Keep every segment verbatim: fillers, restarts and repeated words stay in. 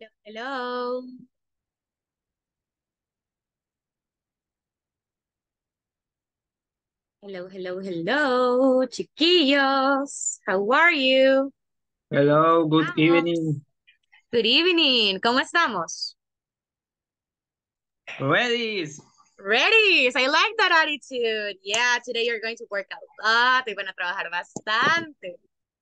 Hello. Hello, hello, hello, chiquillos. How are you? Hello, good Vamos. evening. Good evening. ¿Cómo estamos? Ready? Ready. I like that attitude. Yeah, today you're going to work a lot. Y van a trabajar bastante.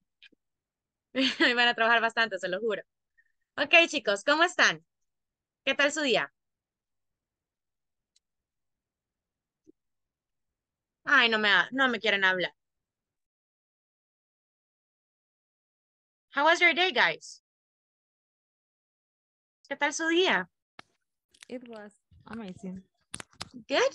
Y van a trabajar bastante, se lo juro. Ok, chicos, ¿cómo están? ¿Qué tal su día? Ay, no me, no me quieren hablar. How was your day, guys? ¿Qué tal su día? It was amazing. Good?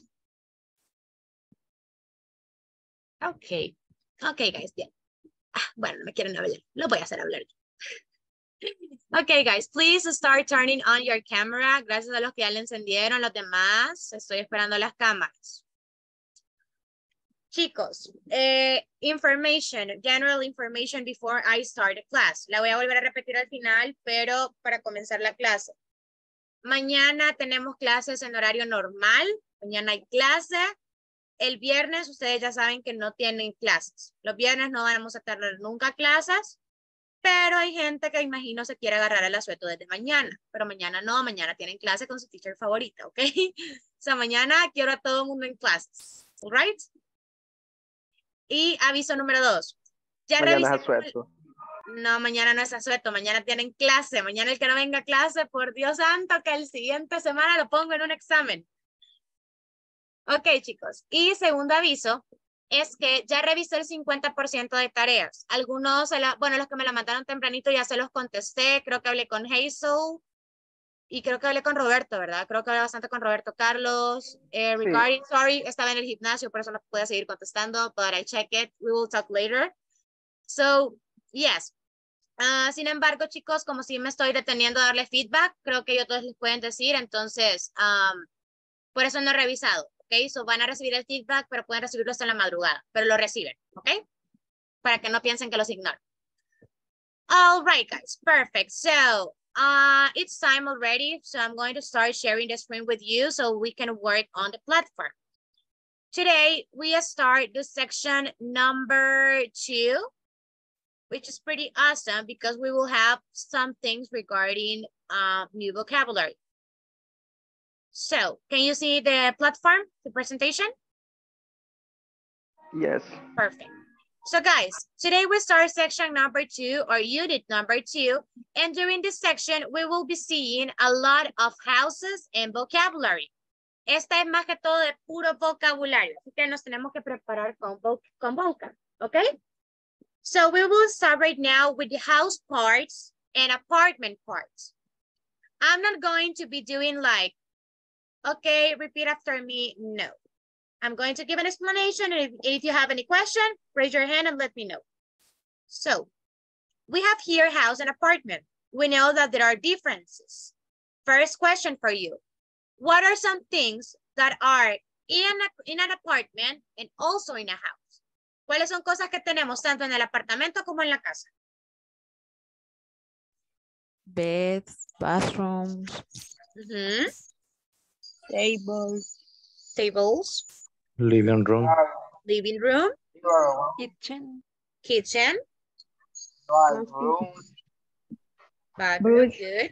Ok. Ok, guys, bien. Ah, bueno, no me quieren hablar. Lo voy a hacer hablar. Okay, guys, please start turning on your camera. Gracias a los que ya le encendieron, los demás. Estoy esperando las cámaras. Chicos, eh, information, general information before I start the class. La voy a volver a repetir al final, pero para comenzar la clase. Mañana tenemos clases en horario normal. Mañana hay clase. El viernes, ustedes ya saben que no tienen clases. Los viernes no vamos a tener nunca clases. Pero hay gente que imagino se quiere agarrar el asueto desde mañana, pero mañana no, mañana tienen clase con su teacher favorita, ¿ok? O sea, mañana quiero a todo el mundo en clases, all right? Y aviso número dos. Ya Mañana revisé. es asueto. No, mañana no es asueto, mañana tienen clase. Mañana el que no venga a clase, por Dios santo, que el siguiente semana lo pongo en un examen. Ok, chicos. Y segundo aviso es que ya revisé el cincuenta por ciento de tareas. Algunos, se la, bueno, los que me la mandaron tempranito ya se los contesté. Creo que hablé con Hazel y creo que hablé con Roberto, ¿verdad? Creo que hablé bastante con Roberto Carlos. Eh, Sí. regarding, sorry, estaba en el gimnasio, por eso no pude seguir contestando, but I check it. We will talk later. So, yes. Uh, sin embargo, chicos, como si me estoy deteniendo a darle feedback, creo que ellos todos les pueden decir, entonces, um, por eso no he revisado. ¿Ok? So van a recibir el feedback, pero pueden recibirlo hasta en la madrugada, pero lo reciben, ¿ok? Para que no piensen que los ignoran. All right, guys, perfect. So uh, it's time already, so I'm going to start sharing the screen with you so we can work on the platform. Today, we start the section number two, which is pretty awesome because we will have some things regarding uh, new vocabulary. So, can you see the platform, the presentation? Yes. Perfect. So guys, today we start section number two or unit number two. And during this section, we will be seeing a lot of houses and vocabulary. Esta es más que todo de puro vocabulario. Así que nos tenemos que preparar con, vo con vocab, okay? So we will start right now with the house parts and apartment parts. I'm not going to be doing like, okay, repeat after me. No. I'm going to give an explanation, and if, if you have any question, raise your hand and let me know. So, we have here house and apartment. We know that there are differences. First question for you. What are some things that are in, a, in an apartment and also in a house? ¿Cuáles son cosas que tenemos tanto en el apartamento como en la casa? Beds, bathrooms, Mm-hmm. tables, Tables, Living room. living room, kitchen, kitchen, Room. bathroom, good,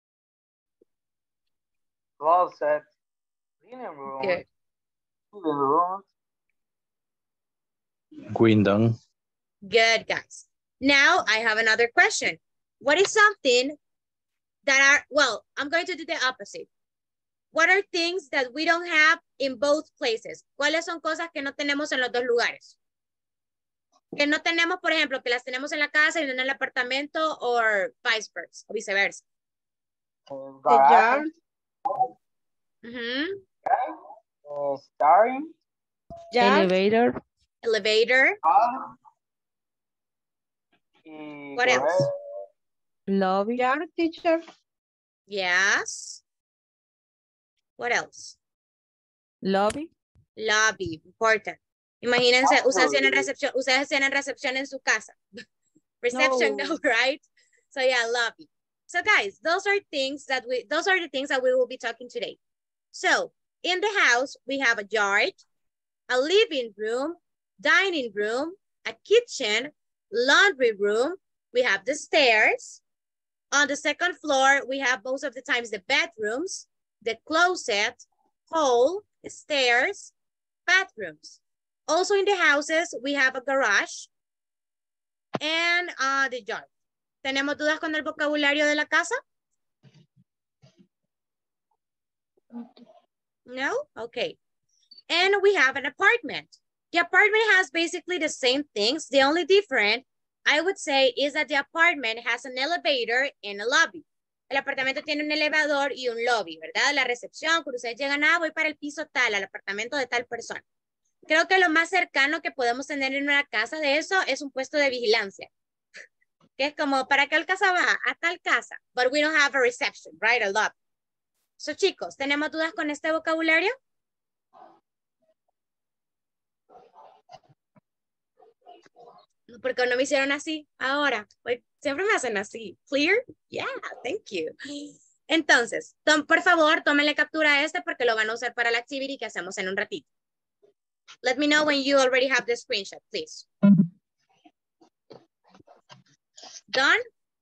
Closet. Living room. good. Living room. Window. Good, guys. Now I have another question. What is something that are, well, I'm going to do the opposite. What are things that we don't have in both places? ¿Cuáles son cosas que no tenemos en los dos lugares? Que no tenemos, por ejemplo, que las tenemos en la casa y no en el apartamento, o vice versa, o viceversa. Garage. Uh-huh. Uh, starring. elevator, Elevator. Y What else? lobby, Yard, teacher. Yes. What else? lobby, Lobby, important. Imagínense, ustedes tienen recepción, ustedes tienen recepción en su casa. Reception, no, No. right? So yeah, lobby. So guys, those are things that we, those are the things that we will be talking today. So in the house, we have a yard, a living room, dining room, a kitchen, laundry room. We have the stairs. On the second floor, we have most of the times the bedrooms, the closet, hall, stairs, bathrooms. Also in the houses, we have a garage and uh, the yard. ¿Tenemos dudas con el vocabulario de la casa? No? Okay. And we have an apartment. The apartment has basically the same things. The only different, I would say, is that the apartment has an elevator and a lobby. El apartamento tiene un elevador y un lobby, ¿verdad? La recepción, cuando ustedes llegan, ah, voy para el piso tal, al apartamento de tal persona. Creo que lo más cercano que podemos tener en una casa de eso es un puesto de vigilancia. Que es como, ¿para qué casa va? A tal casa. But we don't have a reception, right? A lobby. So, chicos, ¿tenemos dudas con este vocabulario? Porque no me hicieron así ahora. Like, siempre me hacen así. Clear? Yeah, thank you. Entonces, tom, por favor, tómenle captura a este porque lo van a usar para la activity que hacemos en un ratito. Let me know when you already have the screenshot, please. Done?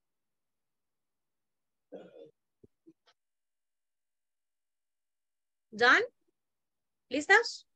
Done? ¿Listos?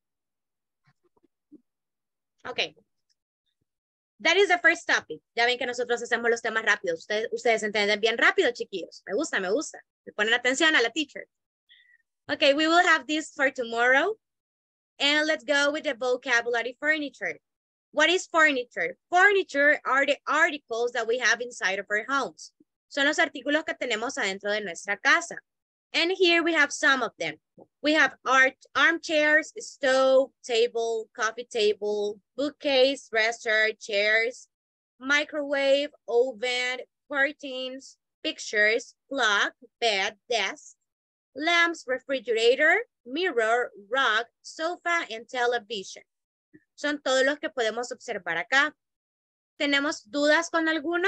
Okay. That is the first topic. Ya ven que nosotros hacemos los temas rápidos. Ustedes, ustedes entienden bien rápido, chiquillos. Me gusta, me gusta. Le ponen atención a la teacher. Okay, we will have this for tomorrow. And let's go with the vocabulary furniture. What is furniture? Furniture are the articles that we have inside of our homes. Son los artículos que tenemos adentro de nuestra casa. And here we have some of them. We have art, armchairs, stove, table, coffee table, bookcase, dresser, chairs, microwave, oven, curtains, pictures, clock, bed, desk, lamps, refrigerator, mirror, rug, sofa, and television. Son todos los que podemos observar acá. ¿Tenemos dudas con alguno?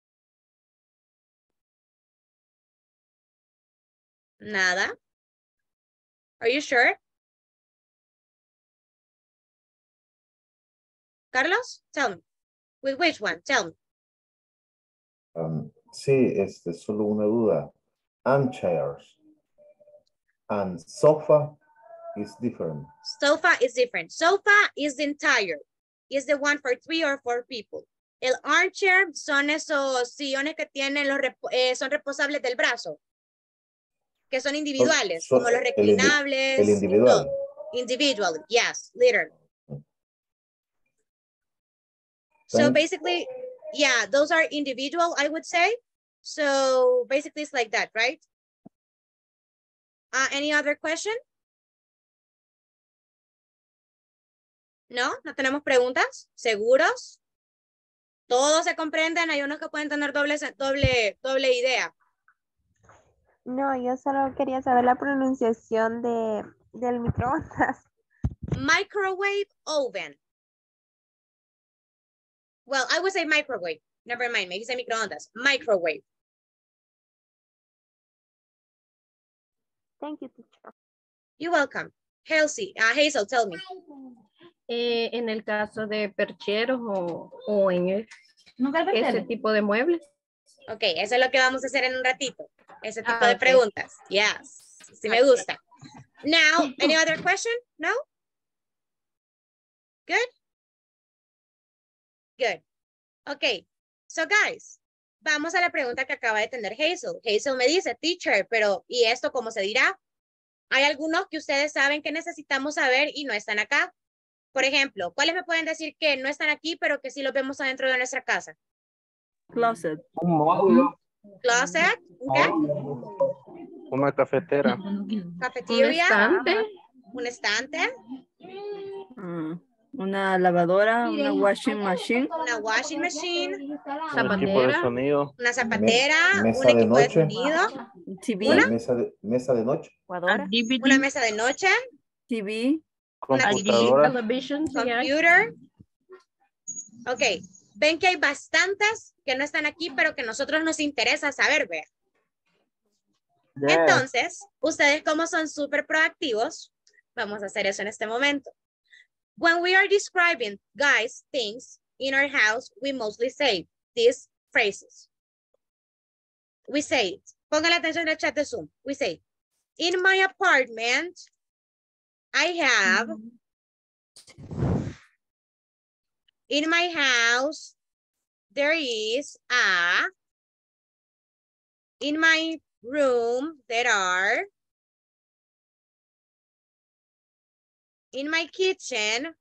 Nada. Are you sure? Carlos, tell me. With which one? Tell me. Um, sí, este, solo una duda. Armchairs and sofa is different. Sofa is different. Sofa is the entire. Is the one for three or four people. El armchair son esos sillones que tienen los repo eh, son reposables del brazo. Que son individuales, so, so, como los reclinables. El, indi el individual. Individually, yes, literally. So basically, yeah, those are individual, I would say. So basically it's like that, right? Uh, any other question? No, no tenemos preguntas. ¿Seguros? Todos se comprenden. Hay unos que pueden tener doble, doble, doble idea. No, yo solo quería saber la pronunciación de, del microondas. Microwave oven. Well, I would say microwave. Never mind, me dice microondas. Microwave. Thank you, teacher. You're welcome. Hazel, uh, Hazel, tell me. Eh, en el caso de percheros o, o en ese tipo de muebles. Ok, eso es lo que vamos a hacer en un ratito. Ese tipo ah, de okay. preguntas. Yes, sí me gusta. Now, any other question? No? Good? Good. Ok, so guys, vamos a la pregunta que acaba de tener Hazel. Hazel me dice, teacher, pero ¿y esto cómo se dirá? Hay algunos que ustedes saben que necesitamos saber y no están acá. Por ejemplo, ¿cuáles me pueden decir que no están aquí, pero que sí los vemos adentro de nuestra casa? Closet. Un módulo. Closet, ¿okay? Una cafetera. Cafeteria. Un estante. Un estante. Mm, una lavadora, una washing machine. Una washing machine. Un equipo de sonido. Una zapatera. Mesa un de equipo de, noche. sonido. T V. ¿Una? Mesa de, mesa de noche. Una mesa de noche. T V. Computadora. Television. Computer. Ok. Ven que hay bastantes que no están aquí, pero que a nosotros nos interesa saber, vean. Yes. Entonces, ustedes como son súper proactivos, vamos a hacer eso en este momento. When we are describing, guys, things in our house, we mostly say these phrases. We say, pongan atención al chat de Zoom. We say, in my apartment, I have, in my house, there is a, in my room, there are, in my kitchen,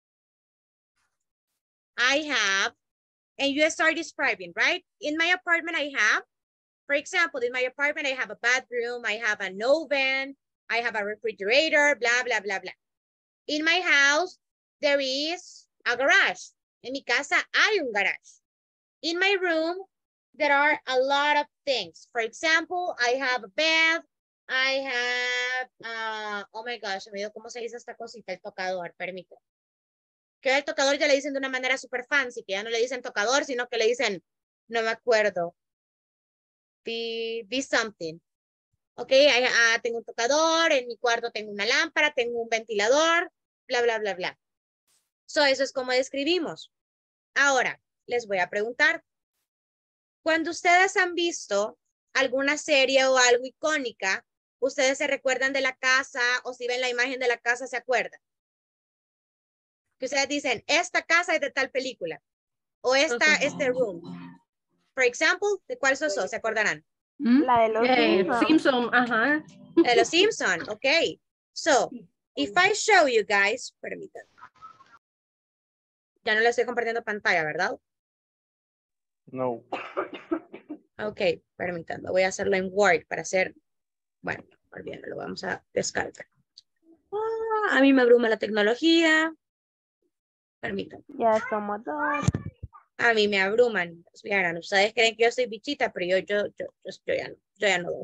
I have, and you start describing, right? In my apartment, I have, for example, in my apartment, I have a bathroom, I have an oven, I have a refrigerator, blah, blah, blah, blah. In my house, there is a garage. En mi casa hay un garage. In my room, there are a lot of things. For example, I have a bed, I have, uh, oh my gosh, me dio cómo se dice esta cosita, el tocador, permítame. Que el tocador ya le dicen de una manera super fancy, que ya no le dicen tocador, sino que le dicen, no me acuerdo, be, be something. Ok, I, uh, tengo un tocador, en mi cuarto tengo una lámpara, tengo un ventilador, bla, bla, bla, bla. So, eso es como describimos. Ahora, les voy a preguntar, cuando ustedes han visto alguna serie o algo icónica, ustedes se recuerdan de la casa o si ven la imagen de la casa, ¿se acuerdan? Que ustedes dicen, esta casa es de tal película. O esta, este room. For example, ¿de cuál sos? ¿Se acordarán? La de los Eh, Simpsons. Simpson, ajá. De los Simpson, ok. So, if I show you guys, permítanme. Ya no le estoy compartiendo pantalla, ¿verdad? No. Ok, permítanme. Voy a hacerlo en Word para hacer, bueno, olvídenlo, lo vamos a descargar. Ah, a mí me abruma la tecnología. Permítanme. Ya somos dos. A mí me abruman. Vieran, ustedes creen que yo soy bichita, pero yo, yo, yo, yo, yo ya no, yo ya no doy.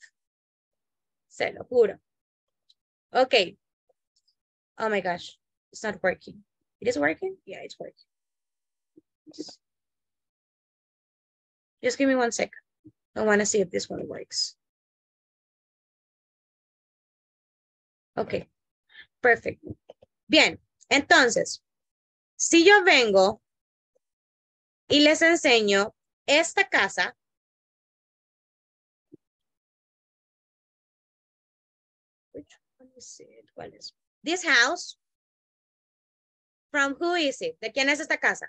Se lo juro. Ok. Oh my gosh. It's not working. It is working? Yeah, it's working. Just, just give me one second. I want to see if this one works. Ok. Perfect. Bien. Entonces, si yo vengo y les enseño esta casa. Which one is it? ¿Cuál es? This house. From who is it? ¿De quién es esta casa?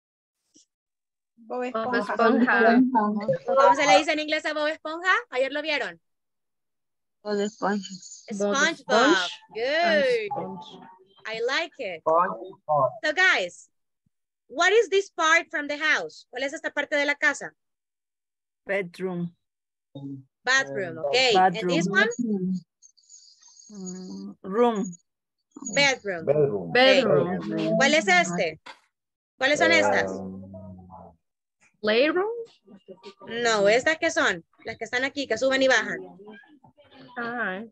Bob Esponja. ¿Cómo se le dice en inglés a Bob Esponja? ¿Ayer lo vieron? Bob Esponja. SpongeBob. Good. I like it. So guys, what is this part from the house? ¿Cuál es esta parte de la casa? Bedroom. Bathroom, okay. Bathroom. And this one? Mm, room. Bedroom. Bedroom. Bedroom. Okay. ¿Cuál es este? ¿Cuáles son estas? Um, Playroom. No, ¿estas qué son? Las que están aquí, que suben y bajan. Ah.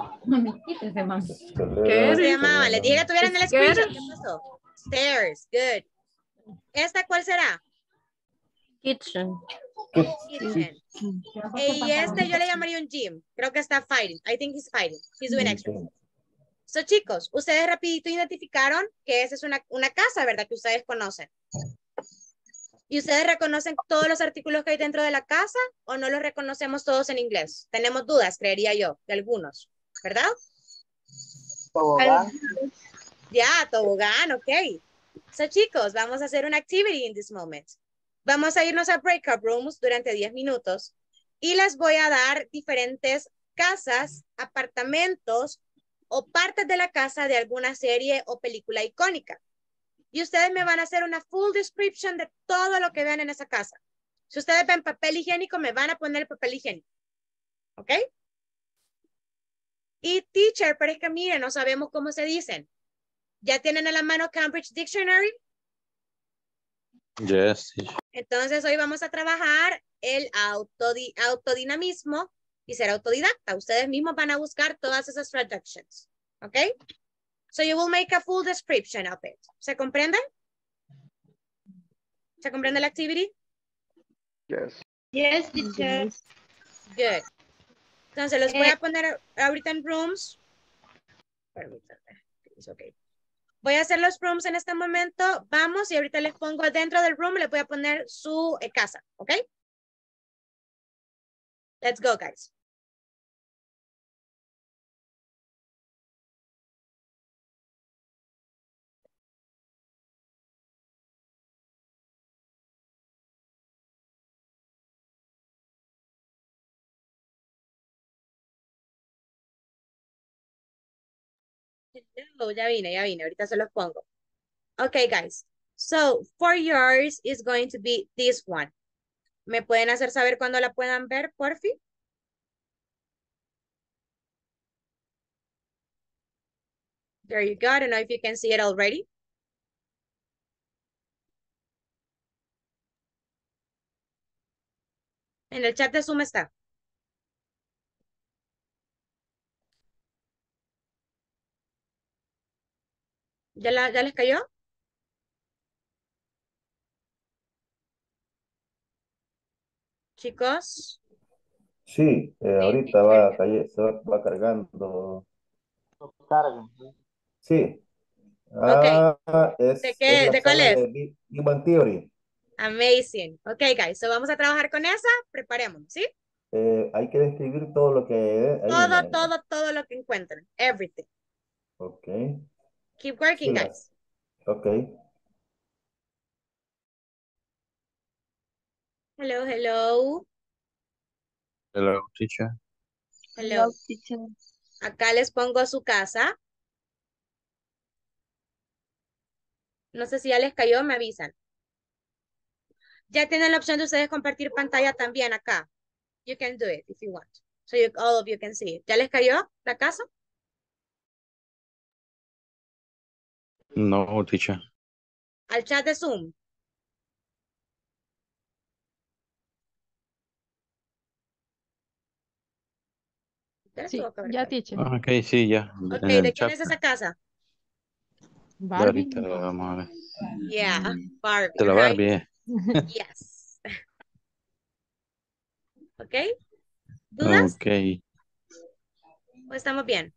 ¿Cómo se llamaban? Les dije que tuvieran el screenshot. ¿Qué pasó? Stairs, good. ¿Esta cuál será? Kitchen. Kitchen. Y este yo le llamaría un gym. Creo que está fighting. I think he's fighting. He's doing exercise. So, chicos, ustedes rapidito identificaron que esa es una, una casa, ¿verdad? Que ustedes conocen. ¿Y ustedes reconocen todos los artículos que hay dentro de la casa o no los reconocemos todos en inglés? Tenemos dudas, creería yo, de algunos, ¿verdad? Tobogán. Ya, tobogán, ok. So, chicos, vamos a hacer una activity in this moment. Vamos a irnos a breakout rooms durante diez minutos y les voy a dar diferentes casas, apartamentos o partes de la casa de alguna serie o película icónica. Y ustedes me van a hacer una full description de todo lo que vean en esa casa. Si ustedes ven papel higiénico, me van a poner el papel higiénico. ¿Ok? Y teacher, pero es que miren, no sabemos cómo se dicen. ¿Ya tienen a la mano Cambridge Dictionary? Yes. Entonces hoy vamos a trabajar el autodi autodinamismo y ser autodidacta. Ustedes mismos van a buscar todas esas traductions. ¿Ok? So you will make a full description of it. ¿Se comprenden? ¿Se comprende la activity? Yes. Yes, teacher. Good. Entonces los voy Eh. a poner ahorita en rooms. Permítanme. It's okay. Voy a hacer los rooms en este momento. Vamos y ahorita les pongo dentro del room, les voy a poner su eh, casa. ¿Ok? Let's go, guys. Hello, ya vine, ya vine. Ahorita se los pongo. Okay, guys. So, for yours is going to be this one. ¿Me pueden hacer saber cuándo la puedan ver, por fin? There you go. I don't know if you can see it already. En el chat de Zoom está. ¿Ya, la, ya les cayó? Chicos. Sí, eh, ahorita va, a caer- se va, va cargando. Carga. Sí. Ok. Ah, es, ¿De es qué? la ¿De cuál sala es? de Big Big Bang Theory. Amazing. Ok, guys. So vamos a trabajar con esa. Preparémonos, ¿sí? Eh, hay que describir todo lo que hay ahí en Todo, la... todo, todo lo que encuentren. Everything. Ok. Keep Sí, working, la- guys. ok. Hello, hello. Hello, teacher. Hello. Hello, teacher. Acá les pongo su casa. No sé si ya les cayó, me avisan. Ya tienen la opción de ustedes compartir pantalla también acá. You can do it if you want. So you, all of you can see it. ¿Ya les cayó la casa? No, teacher. Al chat de Zoom. Sí, ya, teacher. Ok, sí, ya. Ok, En el ¿de quién chat. es esa casa? Ya ahorita le vamos a ver. Yeah, Barbie. De la Ajá. Barbie. eh. Yes. Ok. ¿Dudas? Ok. ¿O estamos bien?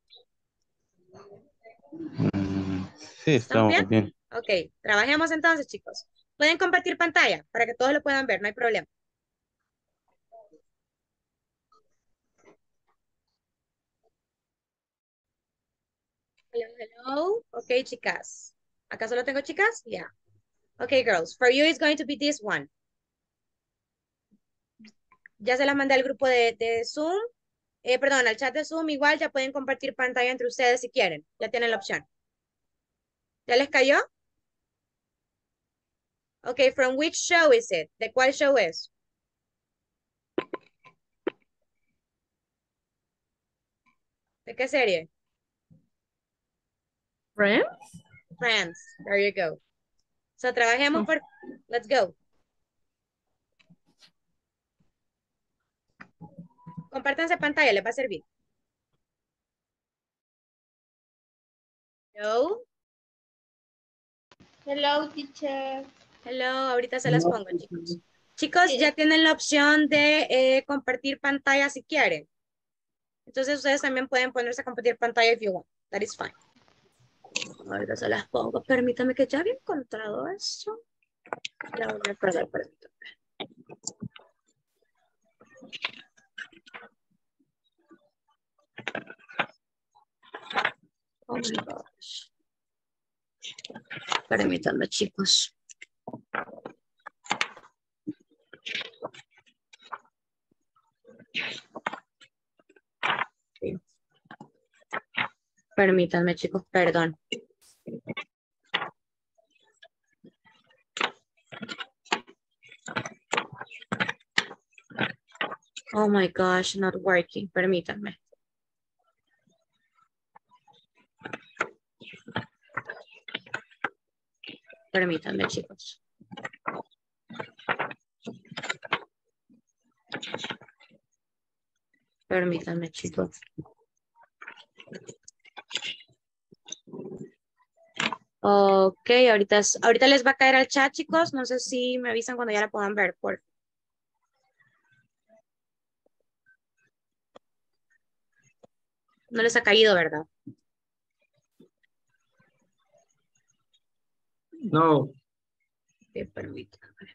Mm, sí, ¿Estamos bien? estamos bien. Ok, trabajemos entonces, chicos. Pueden compartir pantalla para que todos lo puedan ver, no hay problema. Hello, hello. Ok, chicas. ¿Acaso lo tengo, chicas? Yeah. Okay, girls. For you, it's going to be this one. Ya se las mandé al grupo de, de Zoom. Eh, perdón, al chat de Zoom. Igual ya pueden compartir pantalla entre ustedes si quieren. Ya tienen la opción. ¿Ya les cayó? Okay, from which show is it? ¿De cuál show es? ¿De qué serie? Friends. Friends. There you go. So, trabajemos por... Let's go. Compártanse pantalla, les va a servir. Hello. Hello, teacher. Hello, ahorita se las pongo, chicos. Chicos, ya tienen la opción de eh, compartir pantalla si quieren. Entonces, ustedes también pueden ponerse a compartir pantalla if you want. That is fine. Ahorita se las pongo. Permítame que ya había encontrado eso. Ya voy a perder, permítame. Oh my gosh. Permítanme, chicos. Sí. Permítanme, chicos, perdón. Oh my gosh, not working. Permítanme. Permítanme, chicos. Permítanme, chicos. Ok, ahorita, es- ahorita les va a caer al chat, chicos. No sé si me avisan cuando ya la puedan ver, por No les ha caído, ¿verdad? No. Ok, permítanme.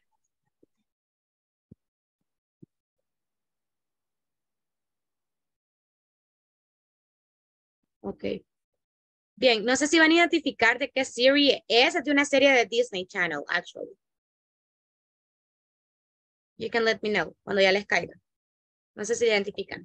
Ok. Bien, no sé si van a identificar de qué serie es. Es de una serie de Disney Channel, actually. You can let me know cuando ya les caiga. No sé si identifican.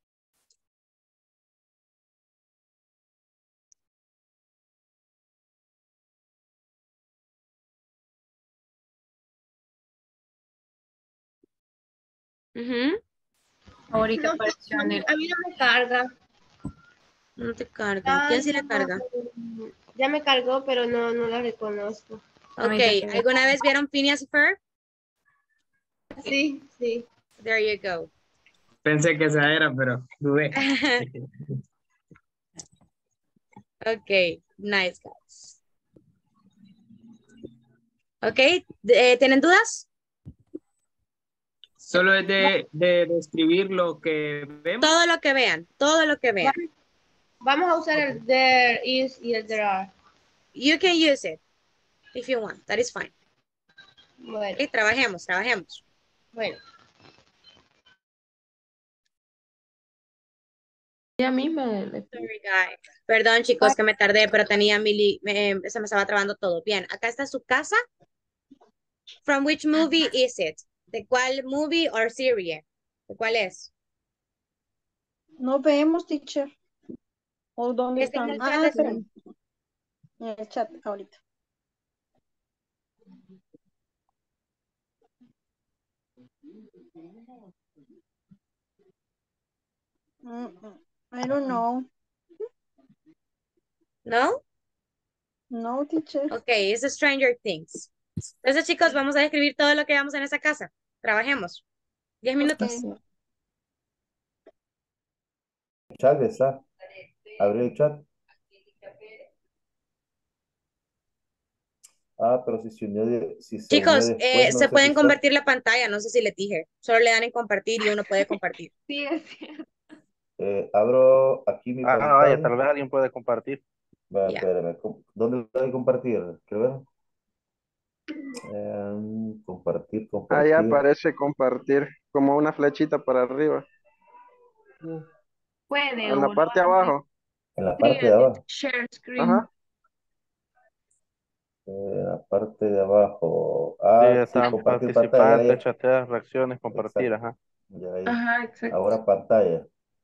Ujú. Ahorita No, apareció a en mí, el... a mí no me carga. No te carga. Ya, ¿Quién sí ya le carga? no- ya me cargó, pero no, no la reconozco. A mí Ok, también. ¿alguna vez vieron Phineas y Ferb? Sí, sí. There you go. Pensé que esa era, pero dudé. Ok, nice guys. Ok, eh, ¿tienen dudas? Solo es de, de describir lo que vemos. Todo lo que vean, todo lo que vean. Vamos a usar el there is y el there are. You can use it if you want, that is fine. Bueno, Ok, trabajemos, trabajemos. bueno. Ya a mí me... Sorry, guy. Perdón, chicos, que me tardé, pero tenía mili, me- se me estaba trabando todo. Bien, acá está su casa. From which movie is it? ¿De cuál movie or serie? ¿De cuál es? No vemos, teacher. ¿O dónde Está en están? el chat Ah, de espera. Zoom. En el chat ahorita. Mm, mm, I don't know. ¿No? No, teacher. Ok, es Stranger Things. Entonces, chicos, vamos a describir todo lo que vamos en esa casa. Trabajemos. Diez minutos. Ok. Chat está. Abrió el chat. Ah, pero si se unió, de- si se unió Chicos, después, eh, no se sé si pueden está. convertir la pantalla, no sé si les dije. Solo le dan en compartir y uno puede compartir. Sí, es cierto. Eh, abro aquí mi Ah, vaya, pantalla. tal vez alguien puede compartir. Va, Ya. espérame. ¿cómo- ¿Dónde lo voy a compartir? Quiero ver. Em, compartir, Ahí compartir. aparece compartir, como una flechita para arriba. Puede En la uno parte de abajo. En la parte de abajo. share screen. Ajá. En la parte de abajo. Sí, Ah, sí, están compartir pantalla. Ya, participantes, ya. chatear, reacciones, compartir, Exacto. ajá. Ya, ahí. Ajá, exacto. Ahora pantalla.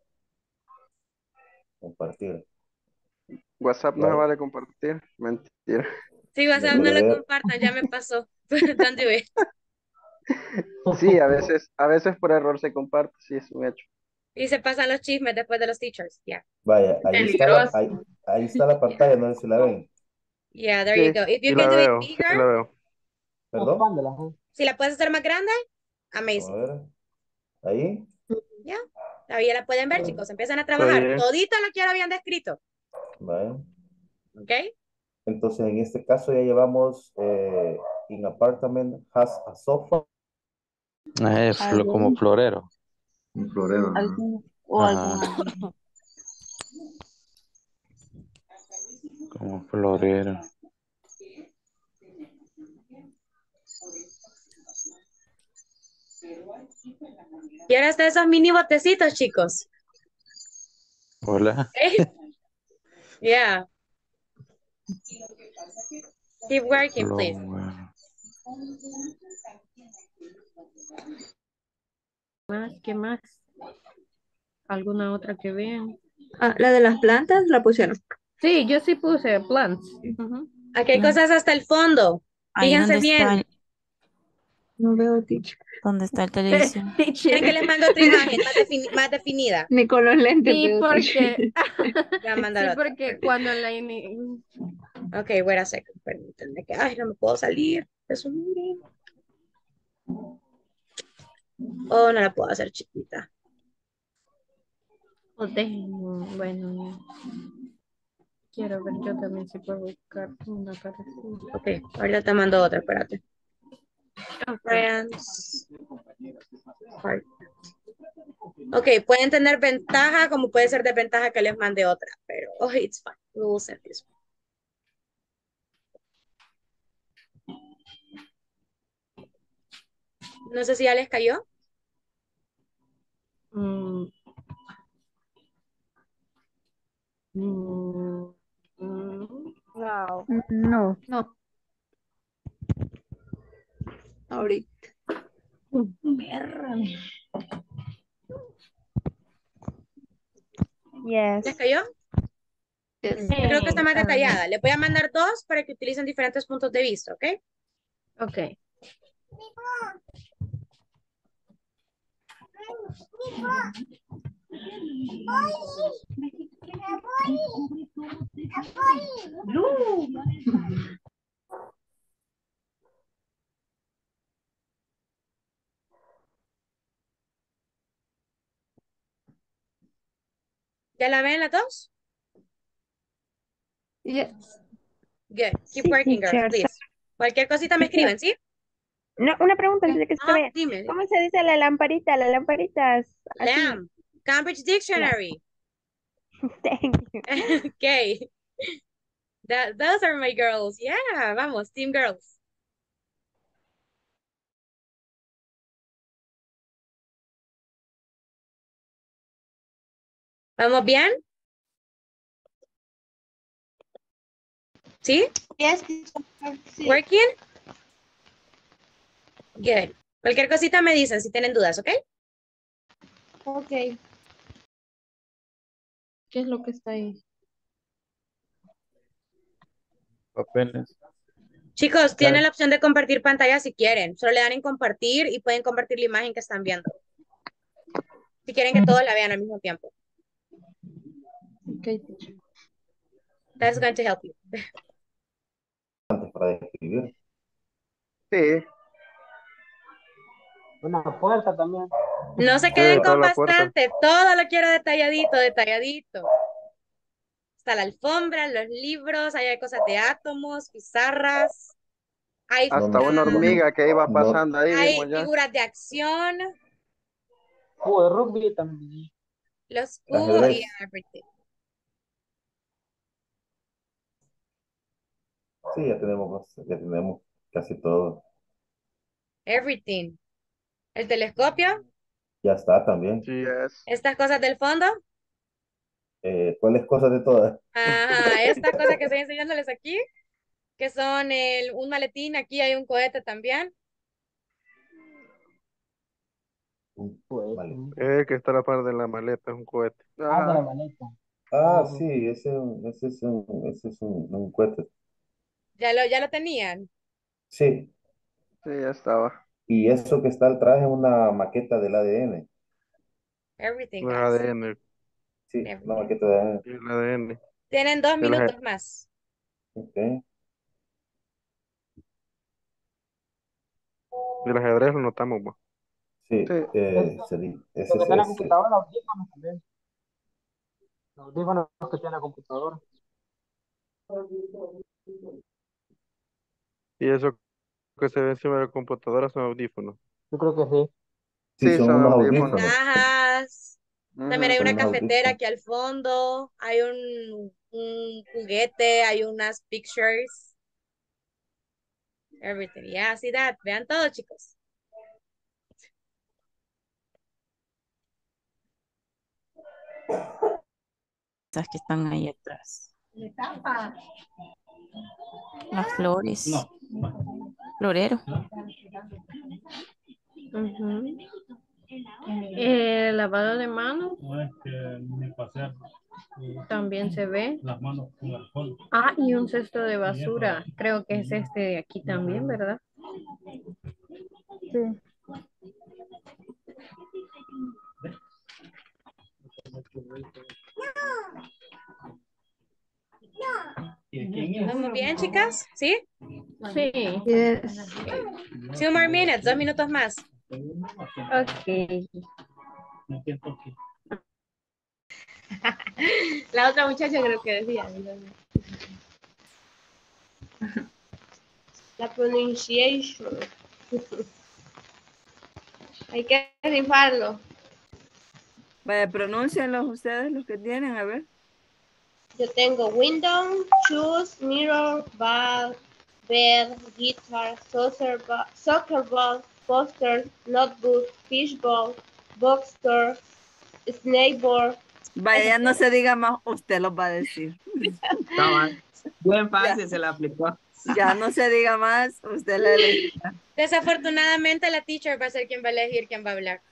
Compartir. WhatsApp no se Vale. vale compartir. Mentira. Sí, Ya WhatsApp no quiero lo ver. compartan, ya me pasó. Don't do it. Sí, a veces, a veces por error se comparte, sí, es un hecho. Y se pasan los chismes después de los teachers. Yeah. Vaya, ahí está la, Peligroso. ahí, ahí está la pantalla, no sé si la ven. Yeah, there you Sí, go. If you Sí can la do it veo, sí bigger, la veo. ¿Perdón? Expándela, ajá. si la puedes hacer más grande, A amazing. ver. Ahí. Ya. Ahí ya la pueden ver, chicos. Empiezan a Está trabajar. bien. Todito lo que ahora habían descrito. Vaya. ¿Ok? Entonces, en este caso ya llevamos eh, in apartment has a sofa. Ah, Es lo, como Algún, florero. Un florero. ajá. algún, o Ajá, algún. como florero. Y ahora están esos mini botecitos, chicos. Hola. ¿Eh? Yeah. Keep working, please. Flower. Más, ¿qué más? ¿Alguna otra que vean? Ah, la de las plantas la pusieron. Sí, yo sí puse plants. Ujú. Aquí hay cosas hasta el fondo. Ahí Fíjense donde está bien. el, No veo teacher. donde está el televisor. ¿Quieren que Teacher. les mande otra imagen más, defini- más definida? Ni con los lentes Sí, veo, porque, teacher. Voy a mandar sí, otra. porque cuando la ini- Ok, wait a second. Permítanme que, ay, no me puedo salir. Eso, miren. Oh, no la puedo hacer chiquita. o de- bueno, Quiero ver yo también si puedo buscar una parecida. Ok, ahorita te mando otra, espérate. Friends. Heart. Ok, pueden tener ventaja como puede ser desventaja que les mande otra, pero oh, it's fine. We will send this one. No sé si ya les cayó. Mm. Mm. Mm. No. No. No. Ahorita. Yes. ¿Les cayó? Yes. Creo que está más está bien. detallada. Les voy a mandar dos para que utilicen diferentes puntos de vista, ¿ok? Ok. ¿Ya la ven las dos? Yes. Good. Keep Sí, working, girls, teacher. please. Cualquier cosita me Teacher, escriben, ¿sí? no, una pregunta antes de que se Ah, vaya. dime. ¿Cómo se dice la lamparita? La lamparita es así. Lamb. Cambridge Dictionary. Thank you. Okay. That, those are my girls. Yeah, vamos, team girls. ¿Vamos bien? ¿Sí? Yes, teacher. Sí. Working? Good. Cualquier cosita me dicen si tienen dudas, ¿ok? Ok. ¿Qué es lo que está ahí? Papeles. Chicos, Chat. tienen la opción de compartir pantalla si quieren. Solo le dan en compartir y pueden compartir la imagen que están viendo. Si quieren que todos la vean al mismo tiempo. Ok, teacher. That's going to help you. Antes para escribir. Sí. Una puerta también. No se Sí, queden toda con la puerta. bastante. Todo lo quiero detalladito, detalladito. Está la alfombra, los libros, hay cosas de átomos, pizarras. Hay, No, Hasta no, una no, hormiga que iba no. pasando ahí hay vimos ya. figuras de acción, Juego de rugby también. los cubos y Ajedrez. everything. Sí, ya tenemos, ya tenemos casi todo. Everything. El telescopio, Ya está también. Sí. Yes. estas cosas del fondo. Eh, ¿cuáles cosas de todas? Ajá, estas cosas que estoy enseñándoles aquí, que son el, un maletín, aquí hay un cohete también. Pues, Vale. Eh, que está a la par de la maleta, es un cohete. ah, de la Ajá. maleta. Ah, sí, ese, ese es un, ese es un, un cohete. Ya lo, ya lo tenían. Sí, Sí, ya estaba. y eso que está atrás es una maqueta del A D N. Everything, No es guys. A D N. Sí, una Everything. maqueta de A D N. Sí, el A D N. Tienen dos El, aje- minutos más. Ok. el ajedrez lo notamos, pues. Sí, Sí. eh, Esto, sería- ese lo que es está en la ese. computadora, los audífonos también. Los audífonos que tiene la computadora. Y eso que se ve encima de la computadora son audífonos. Yo creo que sí. Sí, Sí, son son unos Las audífonos. audífonos. cajas. También Ujú. hay Son una unos cafetera audífonos. aquí al fondo. Hay un, un juguete. Hay unas pictures. Everything. Yeah, see that. Vean todo, chicos. Esas que están ahí atrás. Las flores. Florero. Ujú. El lavado de manos también se ve. Ah, y un cesto de basura. Creo que es este de aquí también, ¿verdad? Sí. ¿Vamos bien, chicas? ¿Sí? Sí. Yes. Two more minutes. Dos minutos más. Ok. La otra muchacha creo que decía. La pronunciation. Hay que rifarlo. Vaya, pronúncienlos ustedes los que tienen, a ver. Yo tengo window, shoes, mirror, bag, bed, guitar, soccer ball, soccer ball, poster, notebook, fishbowl, bookstore, snakeboard. Vaya, ya no se diga más, usted los va a decir. No, bien fácil se la aplicó. Ya no se diga más, usted la elegirá. Desafortunadamente la teacher va a ser quien va a elegir quién va a hablar.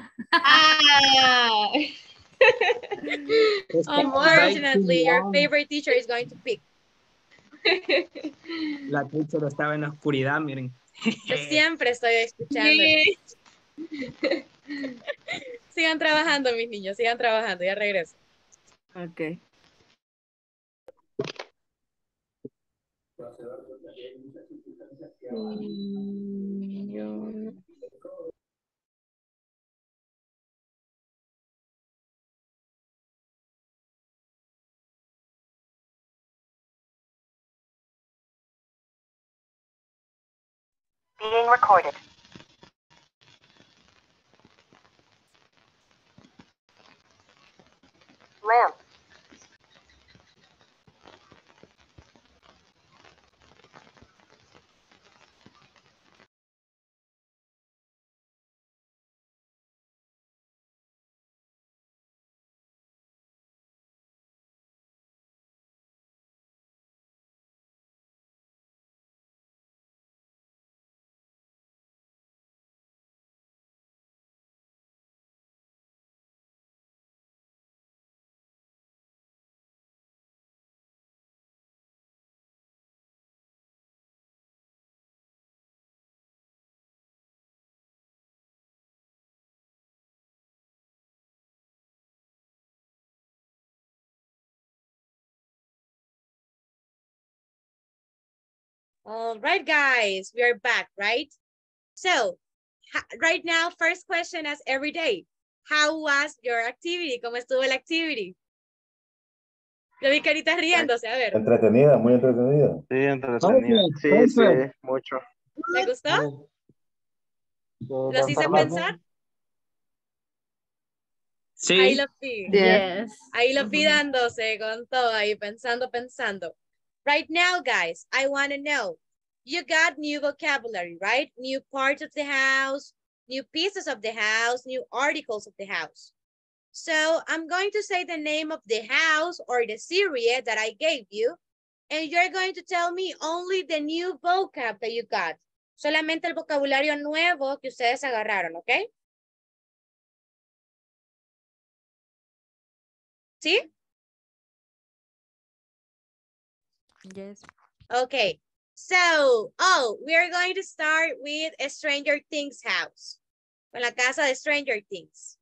Ah. Unfortunately, your favorite teacher is going to pick. La teacher estaba en la oscuridad, miren. Yo siempre estoy escuchando. Sigan trabajando, mis niños, sigan trabajando, ya regreso. Ok. Mm, yo... Being recorded. Lamp. All right, guys, we are back, right? So, right now, first question as every day. How was your activity? ¿Cómo estuvo la activity? Yo vi caritas riéndose, a ver. Entretenida, muy entretenida. Sí, entretenida. Sí, sí, mucho. ¿Le gustó? ¿Los hice pensar? Sí. Ahí lo vi. Yes. Ahí lo vi dándose con todo ahí, pensando, pensando. Right now, guys, I want to know, you got new vocabulary, right? New parts of the house, new pieces of the house, new articles of the house. So I'm going to say the name of the house or the series that I gave you, and you're going to tell me only the new vocab that you got. Solamente el vocabulario nuevo que ustedes agarraron, ¿ok? ¿Sí? Yes. Okay, so, oh, we are going to start with a Stranger Things house. Con la casa de Stranger Things.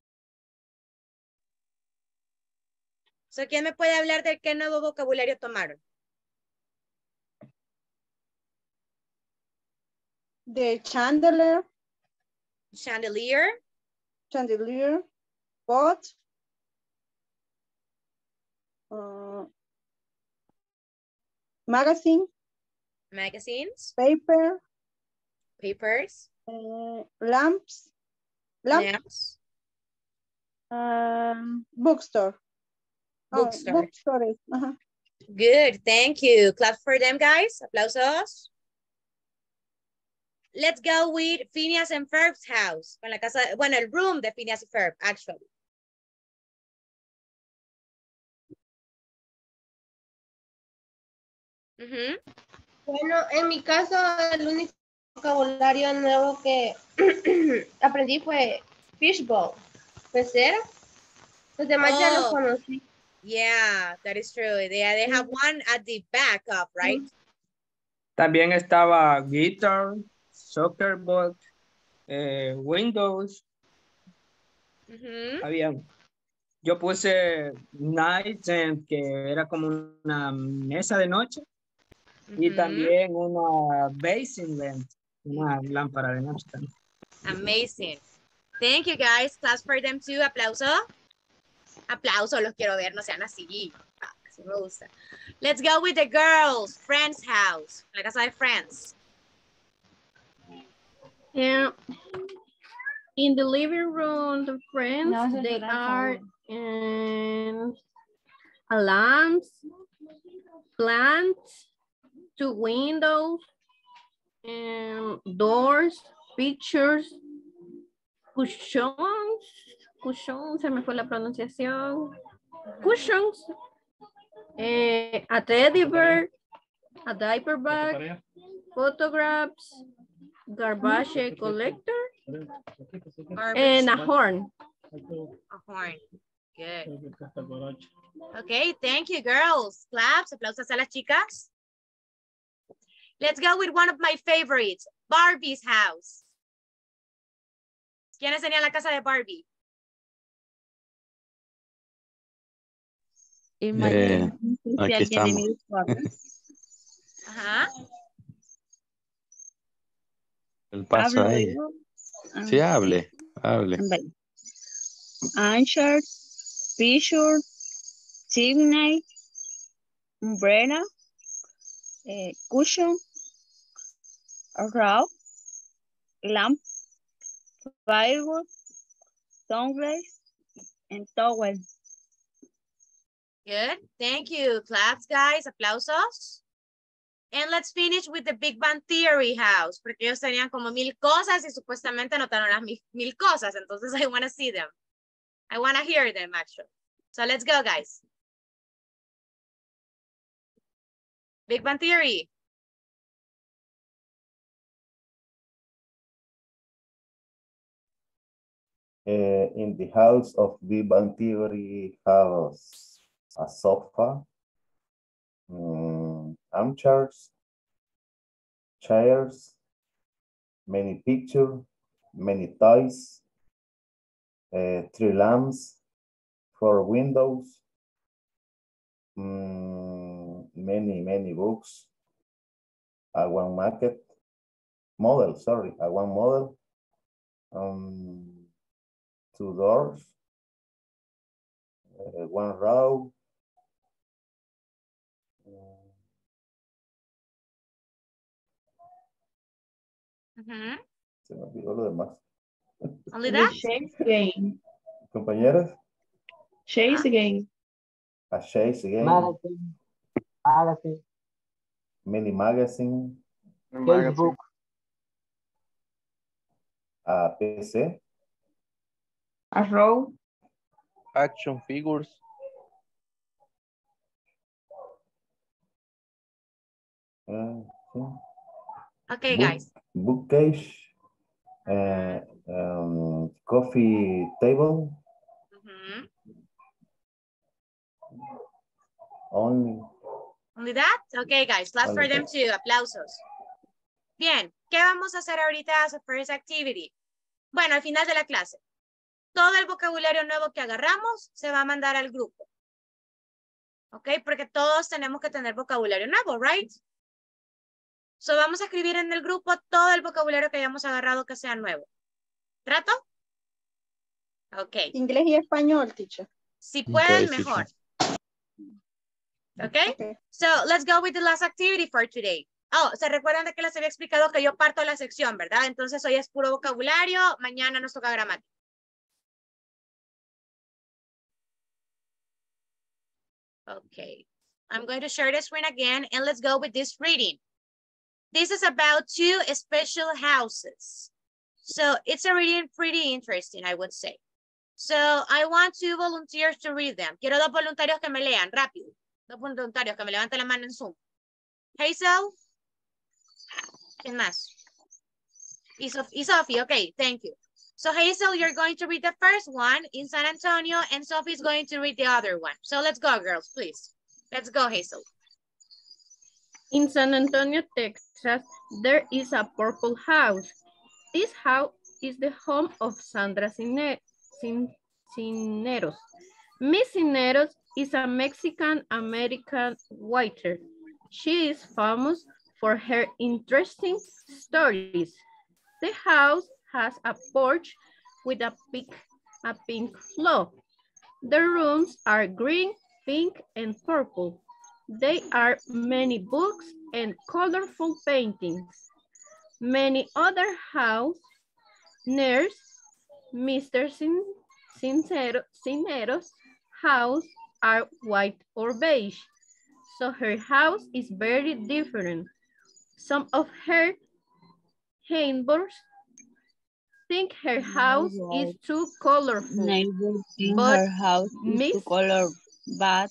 So, ¿quién me puede hablar de qué nuevo vocabulario tomaron? The chandelier. Chandelier. Chandelier. Pot. Uh, magazine. Magazines. Paper. Papers. Uh, lamps. Lamp. Lamps. Um, bookstore. Bookstore. Oh, bookstores. Uh-huh. Good, thank you. Clap for them, guys. Aplausos. Let's go with Phineas and Ferb's house. Con la casa, bueno, el room de Phineas and Ferb, actually. Uh-huh. Bueno, en mi caso, el único vocabulario nuevo que aprendí fue fishbowl, pecera. Los demás ya los Oh. conocí. Yeah, that is true. They, they have one at the back up, right? También estaba guitar, soccer ball, eh, windows. Uh-huh. Había, yo puse night tent, que era como una mesa de noche. Y Uh-huh. también una basin lamp, una lámpara de noche también. Amazing. Thank you, guys. Claps for them too. Aplauso. Aplausos, los quiero ver, no sean así. Ah, así me gusta. Let's go with the girls. Friend's house. La casa de Friends. Yeah. In the living room, the friends, No, eso es they verdad, are favor. in alarms, plants, two windows, and doors, pictures, cushions, cushions, se me fue la pronunciación, cushions, eh, a teddy bear, a diaper bag, photographs, garbage collector, and a horn. A horn. Good. Okay, thank you, girls. Claps, aplausos a las chicas. Let's go with one of my favorites, Barbie's house. ¿Quiénes tenían la casa de Barbie? Eh, aquí estamos. Ajá. El paso Hablo ahí. yo. Ah, Sí, hable, hable. vale. Answer, picture, chimney, umbrella, eh, cushion, rope, lamp, firewood, sunglass, and towel. Good. Thank you. Claps, guys. Aplausos. And let's finish with the Big Bang Theory house, porque ellos tenían como mil cosas y supuestamente anotaron las mil, mil cosas. Entonces, I want to see them. I want to hear them, actually. So let's go, guys. Big Bang Theory. Uh, in the house of Big Bang Theory has a sofa, um, armchairs, chairs, many pictures, many toys, uh, three lamps, four windows, um, many, many books, a one market model, sorry, a one model, um, two doors, uh, one row, Mm-hmm. se me olvidó lo demás. Only that? Chase game. Compañeras, Chase game. a chase game, Magazine. Magazine. mini magazine, Facebook. a P C, A row. Action figures. uh, sí. Okay, Book- guys. bookcase, uh, um, coffee table, Mhm. only. Only that? Okay, guys. Clap Only for them that. too. Aplausos. Bien. ¿Qué vamos a hacer ahorita as a first activity? Bueno, al final de la clase. Todo el vocabulario nuevo que agarramos se va a mandar al grupo. ¿Ok? Porque todos tenemos que tener vocabulario nuevo, right? So vamos a escribir en el grupo todo el vocabulario que hayamos agarrado que sea nuevo. ¿Trato? Ok. Inglés y español, teacher. Si pueden, Ok, sí, mejor. sí. Okay? Okay. So let's go with the last activity for today. Oh, se recuerdan de que les había explicado que yo parto la sección, ¿verdad? Entonces hoy es puro vocabulario, mañana nos toca gramática. Okay. I'm going to share the screen again and let's go with this reading. This is about two special houses. So it's a reading pretty interesting, I would say. So I want two volunteers to read them. Quiero dos voluntarios que me lean, rápido. Dos voluntarios que me levanten la mano en Zoom. Hazel. ¿Quién más? Y, Sof y Sophie, okay, thank you. So Hazel, you're going to read the first one in San Antonio and Sophie's going to read the other one. So let's go, girls, please. Let's go, Hazel. In San Antonio, Texas, there is a purple house. This house is the home of Sandra Cine Cin Cineros. Miss Cineros is a Mexican-American writer. She is famous for her interesting stories. The house has a porch with a pink, a pink floor. The rooms are green, pink, and purple. There are many books and colorful paintings. Many other house near Mister Cin Cincero Cinero's house are white or beige. So her house is very different. Some of her neighbors think her house is too colorful. Neighbors think But her house is Miss, too color, but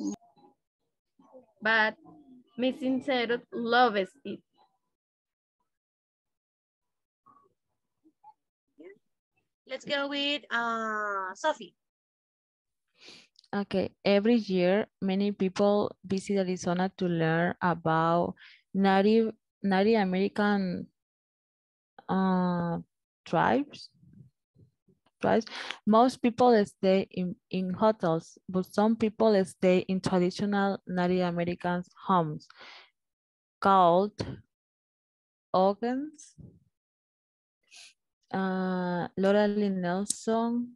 but Miss Sincero loves it. Let's go with uh, Sophie. Okay, every year, many people visit Arizona to learn about Native, Native American uh, tribes. tribes. Most people stay in, in hotels, but some people stay in traditional Native American homes called Ogans. Uh, Laura Lee Nelson,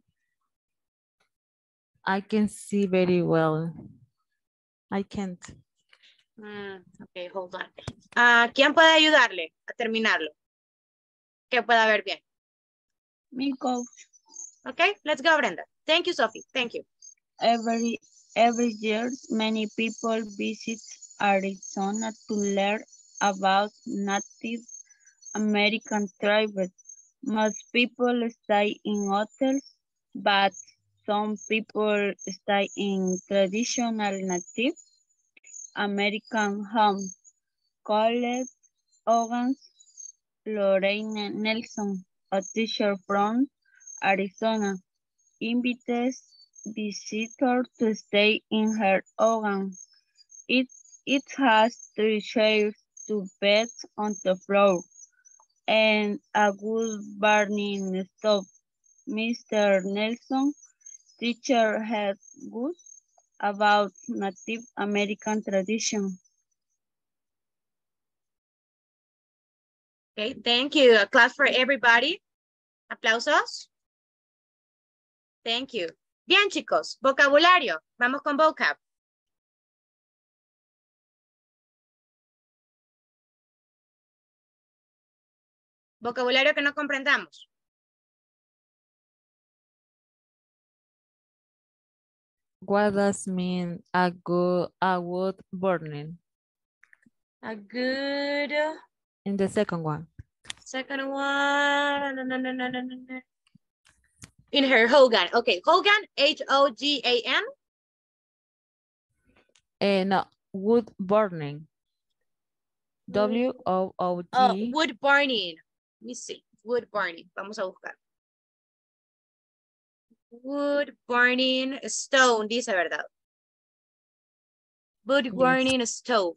I can see very well. I can't. Mm, ok, hold on. Uh, ¿Quién puede ayudarle a terminarlo? Que pueda ver bien. me coach. Okay, let's go, Brenda. Thank you, Sophie. Thank you. Every every year, many people visit Arizona to learn about Native American tribes. Most people stay in hotels, but some people stay in traditional Native American homes. College Ogans, Lorraine Nelson, a teacher from Arizona, invites visitors to stay in her Ogan. It, it has three chairs, two beds on the floor, and a wood burning stove. Mister Nelson, teacher has good about Native American tradition. Okay, thank you. A clap for everybody. Aplausos. Thank you. Bien, chicos. Vocabulario. Vamos con vocab. Vocabulario que no comprendamos. What does mean a good a wood burning? A good. In the second one. Second one. No, no, no, no, no, no. In her Hogan. Okay, Hogan, H O G A N. Uh, no, wood burning. W O O D. Oh, wood burning. Let me see. Wood burning. Vamos a buscar. Wood burning stone, dice, ¿verdad? Wood Yes. burning stove.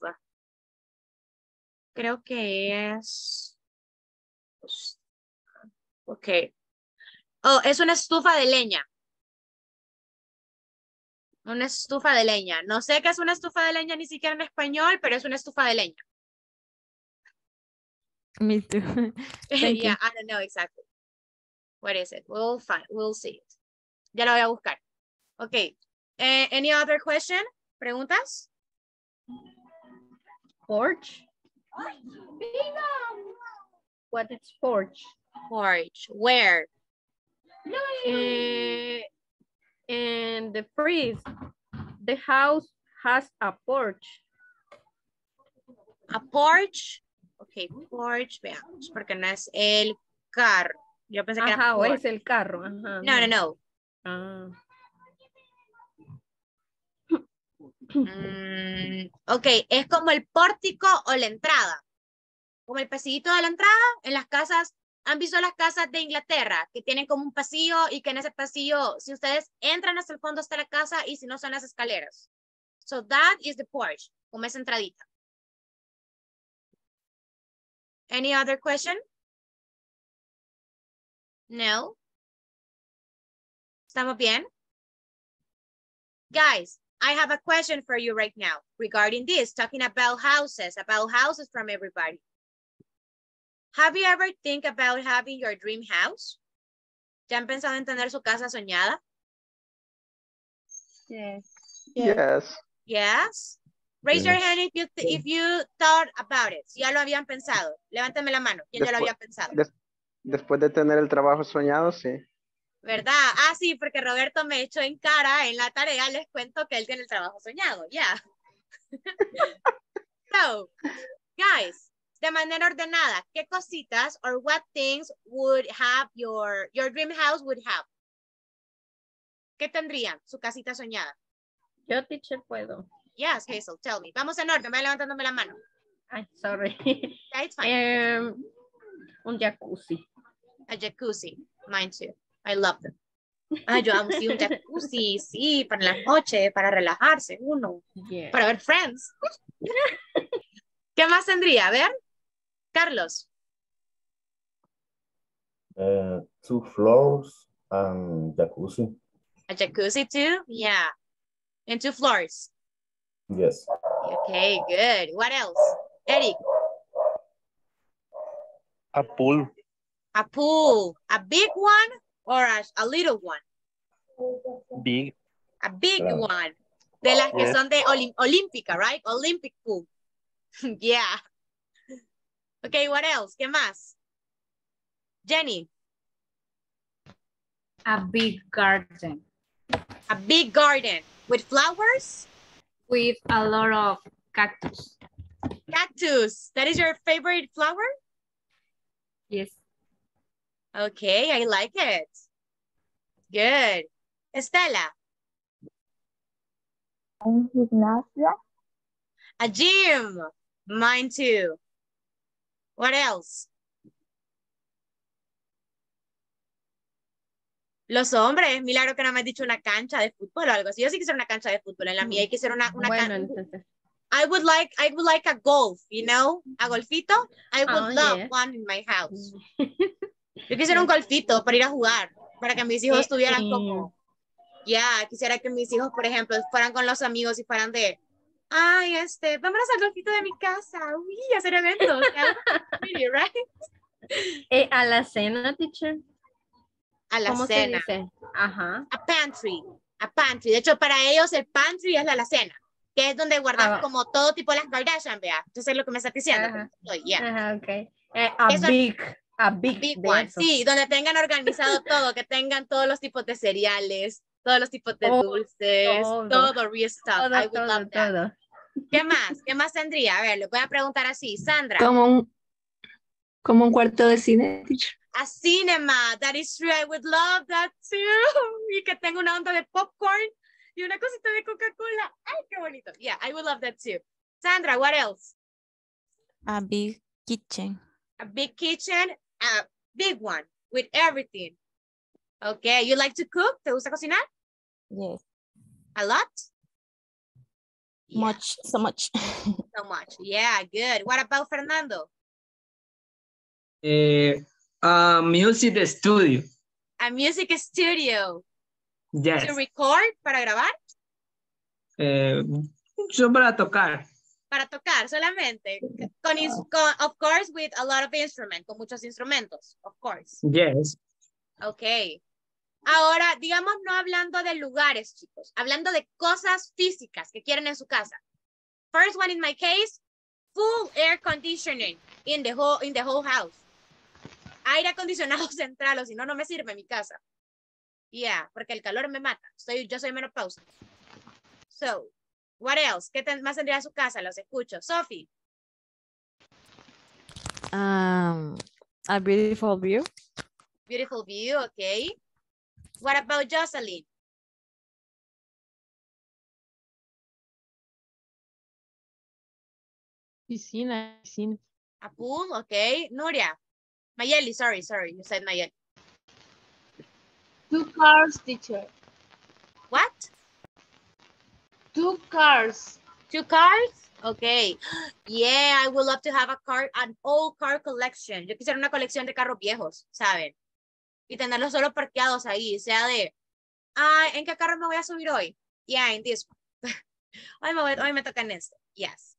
Creo que es... Ok. Oh, es una estufa de leña. Una estufa de leña. No sé qué es una estufa de leña ni siquiera en español, pero es una estufa de leña. Me too. Thank Yeah, you. I don't know exactly. What is it? We'll find, we'll see it. Ya lo voy a buscar. Okay. Eh, any other question? ¿Preguntas? Porch. What is porch? Porch. Where? Eh, in the freeze. The house has a porch. A porch. Ok, porch, veamos, porque no es el carro. Yo pensé que Ajá, era o porch. es el carro. Ajá, No, no, no. Ah. Mm, ok, es como el pórtico o la entrada. Como el pasillito de la entrada en las casas. ¿Han visto las casas de Inglaterra? Que tienen como un pasillo y que en ese pasillo, si ustedes entran hasta el fondo está la casa y si no son las escaleras. So that is the porch, como esa entradita. Any other question? No. ¿Estamos bien? Guys, I have a question for you right now regarding this, talking about houses, about houses from everybody. Have you ever think about having your dream house? ¿Ya han pensado en tener su casa soñada? Yes. Yes. Yes. Raise your Yes. hand if you, if you thought about it. Si ya lo habían pensado. Levántame la mano. ¿Quién ya lo Después, había pensado? des- después de tener el trabajo soñado, sí. ¿Verdad? Ah, sí, porque Roberto me echó en cara en la tarea. Les cuento que él tiene el trabajo soñado. Ya. So, guys, de manera ordenada, ¿qué cositas or what things would have your, your dream house would have? ¿Qué tendrían su casita soñada? Yo, teacher, puedo. Yes, Hazel, tell me. Vamos en orden, vaya levantándome la mano. Ay, sorry. Yeah, it's fine. Um, un jacuzzi. A jacuzzi, mine too. I love them. Ah, yo amo sí, un jacuzzi, sí, para la noche, para relajarse uno, Yeah. para ver Friends. ¿Qué más tendría? A ver, Carlos. Uh, two floors and jacuzzi. A jacuzzi too? Yeah. And two floors. Yes. Okay, good. What else? Eric. A pool. A pool. A big one or a, a little one? Big. A big Claro. one. De las que Yes. son de olim olímpica, right? Olympic pool. Yeah. Okay, what else? ¿Qué más? Jenny. A big garden. A big garden. With flowers? With a lot of cactus. Cactus. That is your favorite flower? Yes. Okay, I like it. Good. Estela. Un gimnasio. A gym. Mine too. What else? Los hombres, milagro que no me has dicho una cancha de fútbol o algo así. Yo sí quisiera una cancha de fútbol. En la mía quisiera una, una Bueno, cancha. entonces. I would like, I would like a golf, you know, a golfito. I would Oh, love yeah. one in my house. Yo quisiera un golfito para ir a jugar, para que mis hijos Eh, estuvieran eh. como, ya, quisiera que mis hijos, por ejemplo, fueran con los amigos y fueran de, ay, este, vámonos al golfito de mi casa, uy, hacer eventos. Really, right? Eh, a la cena, teacher. A la ¿Cómo cena. se dice? Ajá. A pantry, a pantry. De hecho, para ellos el pantry es la alacena, que es donde guardas Ah, como todo tipo de las Kardashian, vea. Entonces es lo que me está diciendo. Ajá. Pues, yeah. Ajá, ok. Eh, a Eso- big, a big, Big de one. eso. Sí, donde tengan organizado todo, que tengan todos los tipos de cereales, todos los tipos de Oh, dulces, todo. todo, real stuff. Todo, I would todo, love that. todo. ¿Qué más? ¿Qué más tendría? A ver, le voy a preguntar así. Sandra. Como un, como un cuarto de cine, teacher. A cinema. That is true. I would love that too. Y que tenga una onda de popcorn y una cosita de Coca-Cola. Ay, qué bonito. Yeah, I would love that too. Sandra, what else? A big kitchen. A big kitchen, a big one with everything. Okay, you like to cook? ¿Te gusta cocinar? Yes. A lot? Much, so much. So much. Yeah, good. What about Fernando? Eh, a music studio. A music studio. Yes. To record, para grabar, Eh, yo para tocar. para tocar solamente. Con, ins- con, of course, with a lot of instruments, con muchos instrumentos, of course. Yes. Okay. Ahora, digamos, no hablando de lugares, chicos, hablando de cosas físicas que quieren en su casa. First one in my case, full air conditioning in the whole, in the whole house. Aire acondicionado central, o si no, no me sirve mi casa. Yeah, porque el calor me mata. Soy, yo soy menopausa. So, what else? ¿Qué ten- más tendría su casa? Los escucho. Sophie. Um, a beautiful view. Beautiful view, okay. What about Jocelyn? Piscina, piscina. A pool, okay. Nuria. Mayeli, sorry, sorry. You said Mayeli. Two cars, teacher. What? Two cars. Two cars? Okay. Yeah, I would love to have a car, an old car collection. Yo quisiera una colección de carros viejos, ¿saben? Y tenerlos solo parqueados ahí, sea de, ah, ¿en qué carro me voy a subir hoy? Yeah, in this one. hoy, me voy- hoy me toca en este. Yes.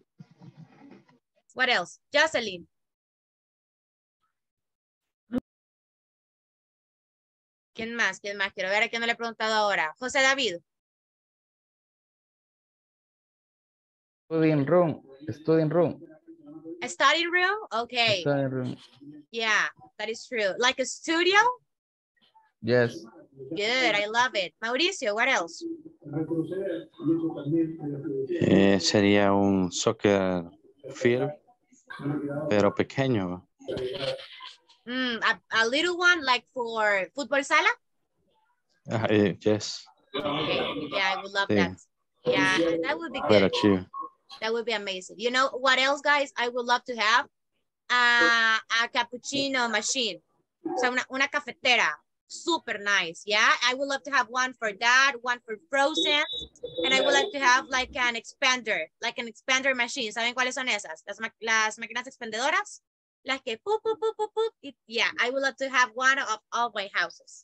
What else? Jocelyn. ¿Quién más? ¿Quién más? Quiero ver a quién no le he preguntado ahora. José David. Studying room. Studying room. A study room? Okay. Studying room. Yeah, that is true. Like a studio? Yes. Good, I love it. Mauricio, what else? Eh, sería un soccer field, pero pequeño. Mm, a, a little one like for football sala? Ah, eh, yes. Okay, yeah, I would love Sí. that. Yeah, that would be Fuera good. chido. That would be amazing. You know what else, guys? I would love to have uh, a cappuccino machine. So una, una cafetera. Super nice. Yeah, I would love to have one for that, one for frozen. And I would like to have like an expander, like an expander machine. ¿Saben cuáles son esas? Las, ma las máquinas expendedoras. Las que pup, pup, pup, pup, pup. It, yeah, I would love to have one of all my houses.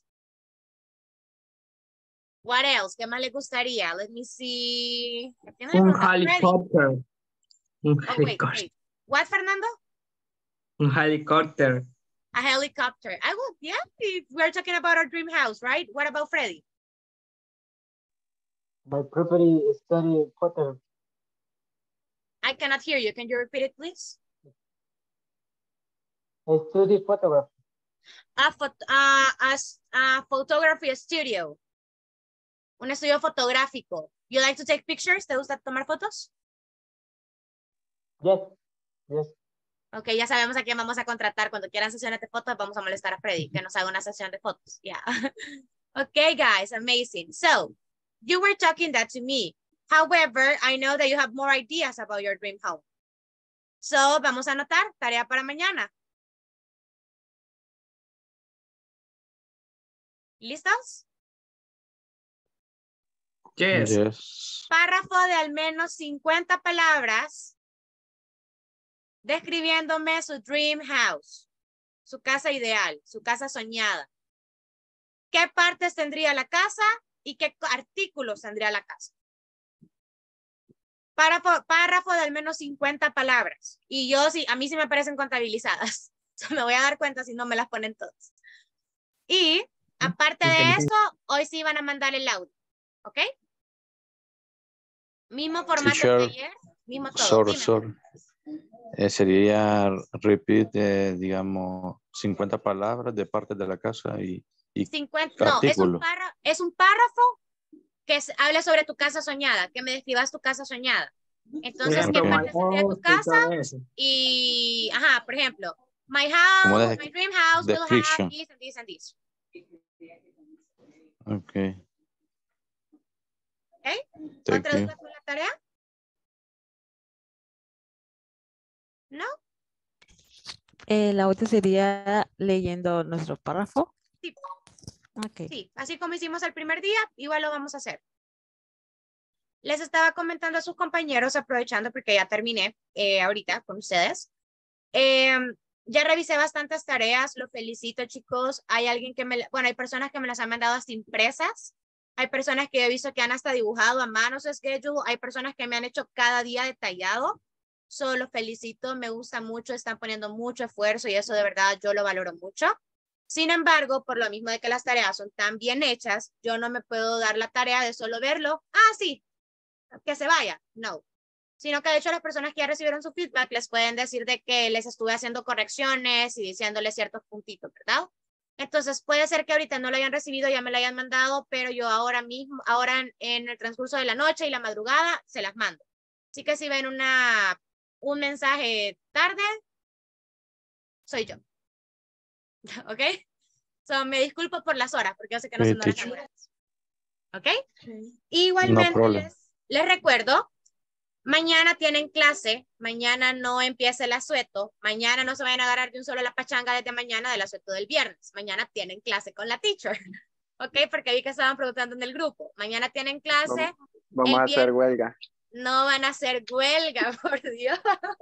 What else? ¿Qué más le gustaría? Let me see. Un helicóptero. Un Oh, wait, helicóptero. wait. What, Fernando? Un helicóptero. A helicopter. I will, yeah, if we're talking about our dream house, right? What about Freddy? My property is study photography. I cannot hear you. Can you repeat it, please? I study photography. A, phot uh, a, a photography studio. Un estudio fotográfico. You like to take pictures? ¿Te gusta tomar fotos? Yes, yes. Ok, ya sabemos a quién vamos a contratar. Cuando quieran sesiones de fotos, vamos a molestar a Freddy, que nos haga una sesión de fotos. Yeah. Okay, guys, amazing. So, you were talking that to me. However, I know that you have more ideas about your dream home. So, vamos a anotar, tarea para mañana. ¿Listos? Yes. Yes. Párrafo de al menos cincuenta palabras describiéndome su dream house, su casa ideal, su casa soñada. ¿Qué partes tendría la casa y qué artículos tendría la casa? Párrafo, párrafo de al menos cincuenta palabras. Y yo sí, a mí sí me parecen contabilizadas. Me voy a dar cuenta si no me las ponen todas. Y aparte de eso, hoy sí van a mandar el audio. ¿Ok? Mismo formato Teacher, que ayer, mismo todo. sorry, Dime. sorry. Eh, sería repeat, eh, digamos, cincuenta palabras de parte de la casa y, y cincuenta, no, es un, artículo. párrafo, es un párrafo que es, habla sobre tu casa soñada, que me describas tu casa soñada. Entonces, ¿qué Ok. parte tendría tu casa? Y, ajá, por ejemplo, my Como house, de- my dream house will have description. this and this and this. Ok. ¿Ok? Thank ¿Otra you. duda con la tarea? ¿No? Eh, la otra sería leyendo nuestro párrafo. Sí. Ok. Sí, así como hicimos el primer día, igual lo vamos a hacer. Les estaba comentando a sus compañeros, aprovechando porque ya terminé eh, ahorita con ustedes. Eh, ya revisé bastantes tareas, los felicito, chicos. Hay alguien que me, bueno, hay personas que me las han mandado hasta impresas. Hay personas que he visto que han hasta dibujado a mano su schedule. Hay personas que me han hecho cada día detallado. Solo los felicito, me gusta mucho, están poniendo mucho esfuerzo y eso de verdad yo lo valoro mucho. Sin embargo, por lo mismo de que las tareas son tan bien hechas, yo no me puedo dar la tarea de solo verlo. Ah, sí, que se vaya. No. Sino que de hecho las personas que ya recibieron su feedback les pueden decir de que les estuve haciendo correcciones y diciéndoles ciertos puntitos, ¿verdad? Entonces puede ser que ahorita no lo hayan recibido, ya me lo hayan mandado, pero yo ahora mismo, ahora en, en el transcurso de la noche y la madrugada, se las mando. Así que si ven una, un mensaje tarde, soy yo. ¿Ok? So, me disculpo por las horas, porque yo sé que no Sí, son horas teacher. laborales. ¿Ok? Igualmente, No problem. les, les recuerdo, mañana tienen clase, mañana no empieza el asueto, mañana no se vayan a agarrar de un solo la pachanga desde mañana del asueto del viernes, mañana tienen clase con la teacher, ¿ok? Porque vi que estaban preguntando en el grupo, mañana tienen clase, Vamos el a hacer viernes huelga. no van a hacer huelga, por Dios.